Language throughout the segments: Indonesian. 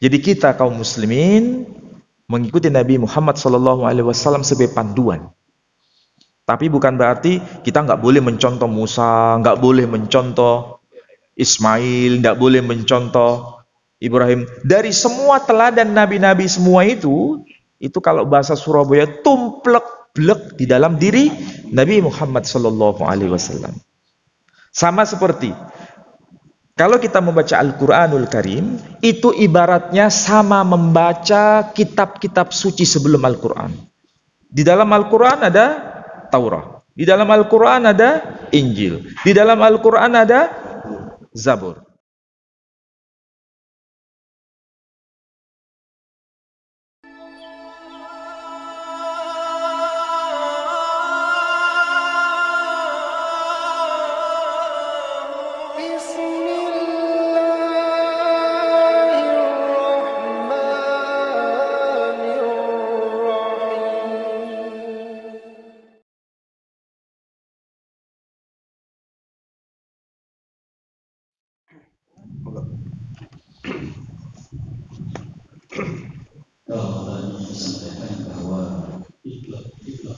Jadi kita kaum muslimin mengikuti Nabi Muhammad SAW sebagai panduan. Tapi bukan berarti kita nggak boleh mencontoh Musa, nggak boleh mencontoh Ismail, nggak boleh mencontoh Ibrahim. Dari semua teladan nabi-nabi semua itu kalau bahasa Surabaya tumplek-blek di dalam diri Nabi Muhammad SAW. Sama seperti kalau kita membaca Al-Quranul Karim, itu ibaratnya sama membaca kitab-kitab suci sebelum Al-Quran. Di dalam Al-Quran ada Taurat, di dalam Al-Quran ada Injil, di dalam Al-Quran ada Zabur. Kalau tadi disampaikan bahwa ikhlaq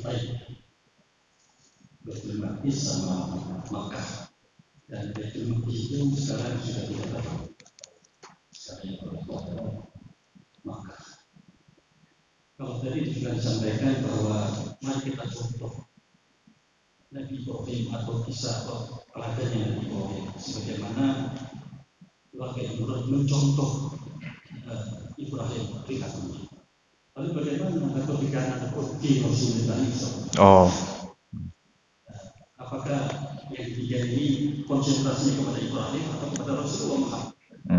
Baitul Maqdis sama Makkah, dan Baitul Maqdis itu sekarang sudah tidak ada. Sekarang yang berada Makkah. Kalau tadi juga disampaikan bahwa mari kita contoh Nabi Ibrahim atau kisah atau teladannya Nabi Ibrahim, sebagaimana keluarga Ibrahim mencontoh Ibrahim perilakunya. Lalu bagaimana ketika anak Qur'an Rasulullah SAW? Apakah yang ketiga ini konsentrasinya kepada Ibrahim atau kepada Rasulullah Muhammad?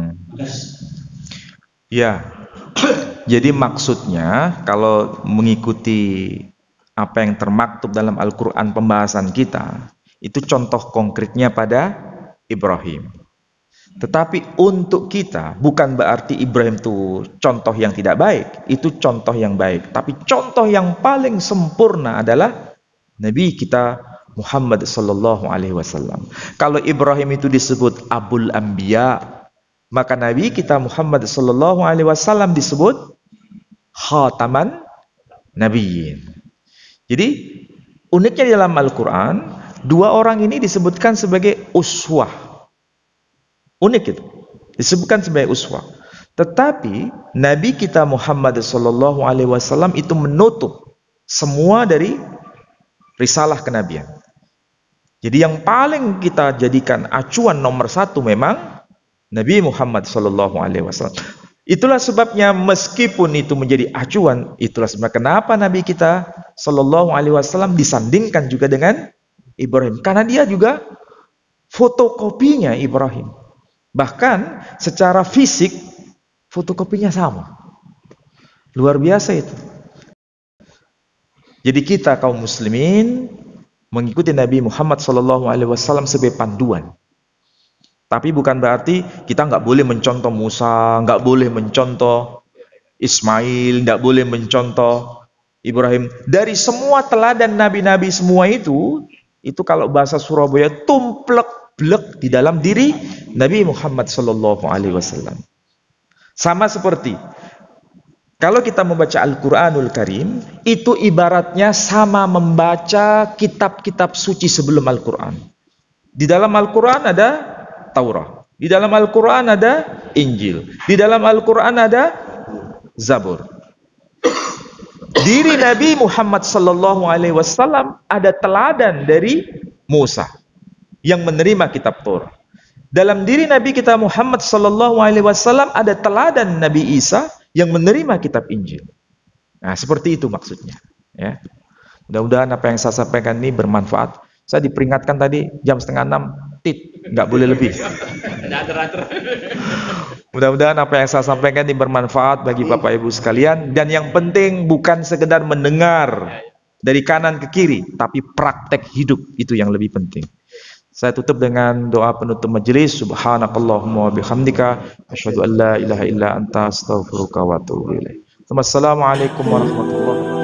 Ya, jadi maksudnya kalau mengikuti apa yang termaktub dalam Al-Quran pembahasan kita, itu contoh konkretnya pada Ibrahim. Tetapi untuk kita bukan berarti Ibrahim itu contoh yang tidak baik, itu contoh yang baik. Tapi contoh yang paling sempurna adalah Nabi kita Muhammad sallallahu alaihi wasallam. Kalau Ibrahim itu disebut Abul Anbiya, maka Nabi kita Muhammad sallallahu alaihi wasallam disebut Khataman Nabiyyin. Jadi uniknya dalam Al-Quran, dua orang ini disebutkan sebagai uswah. Unik itu, disebutkan sebagai uswah. Tetapi Nabi kita Muhammad sallallahu alaihi wasallam itu menutup semua dari risalah kenabian. Jadi yang paling kita jadikan acuan nomor satu memang Nabi Muhammad sallallahu alaihi wasallam. Itulah sebabnya meskipun itu menjadi acuan, itulah sebabnya kenapa Nabi kita sallallahu alaihi wasallam disandingkan juga dengan Ibrahim, karena dia juga fotokopinya Ibrahim. Bahkan secara fisik fotokopinya sama. Luar biasa itu. Jadi kita kaum muslimin mengikuti Nabi Muhammad SAW sebagai panduan. Tapi bukan berarti kita nggak boleh mencontoh Musa, nggak boleh mencontoh Ismail, nggak boleh mencontoh Ibrahim. Dari semua teladan nabi-nabi semua itu kalau bahasa Surabaya tumplek-blek di dalam diri Nabi Muhammad SAW. Sama seperti kalau kita membaca Al-Quranul Karim, itu ibaratnya sama membaca kitab-kitab suci sebelum Al-Quran. Di dalam Al-Quran ada Taurat, di dalam Al-Quran ada Injil, di dalam Al-Quran ada Zabur. Diri Nabi Muhammad SAW ada teladan dari Musa yang menerima kitab Taurat. Dalam diri Nabi kita Muhammad SAW ada teladan Nabi Isa yang menerima kitab Injil. Nah, seperti itu maksudnya. Ya. Mudah-mudahan apa yang saya sampaikan ini bermanfaat. Saya diperingatkan tadi jam 5:30, nggak boleh lebih. Mudah-mudahan apa yang saya sampaikan ini bermanfaat bagi Bapak Ibu sekalian. Dan yang penting bukan sekedar mendengar dari kanan ke kiri, tapi praktek hidup itu yang lebih penting. Saya tutup dengan doa penutup majelis. Subhanakallahumma wa bihamdika asyhadu an la ilaha illa anta astaghfiruka wa atubu ilaik. Wassalamualaikum warahmatullahi wabarakatuh.